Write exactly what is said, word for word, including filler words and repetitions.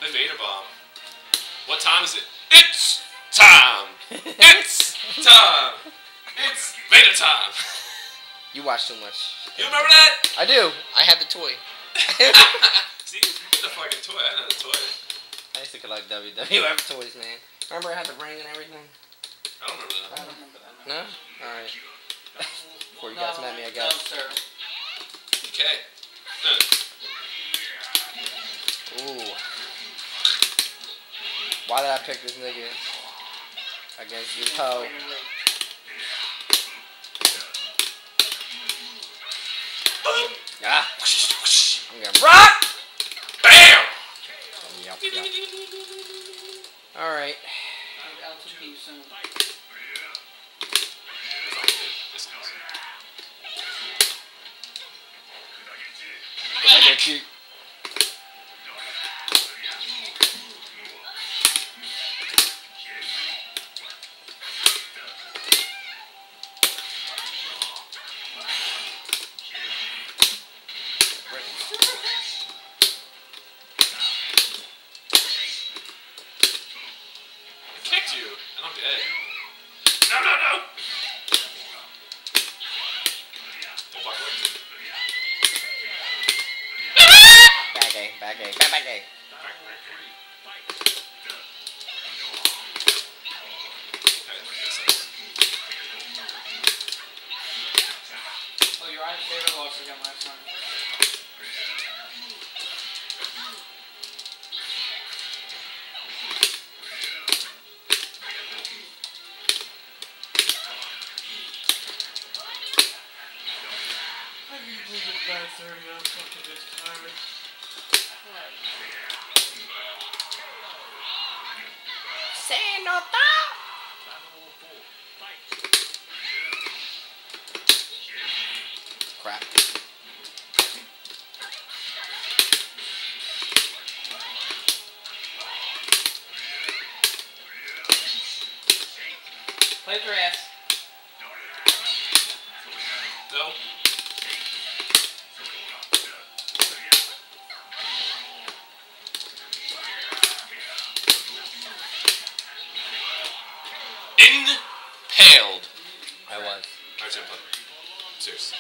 Play Beta Bomb. What time is it? It's time! It's time! It's Beta time! You watch too much. You remember that? I do. I had the toy. See, you the fucking toy. I know the toy. I used to collect W W F toys, man. Remember it had the ring and everything? I don't remember that. I don't remember that. No? Alright. Before you no, guys met me, I guess. No, sir. Okay. Ooh. Why did I pick this nigga against this hoe? Ah. I'm gonna rock! Bam! Yep, yep. Alright. I'll L two P soon. I get you. Kicked you, and I'm dead. No, no, no! Don't fuck with Back A, back A, back, back A. Oh, your favorite loss again last time. I'm fucking just tired. Say no thought. Crap. Play your ass. No. Impaled. I was. Alright, so put. Serious.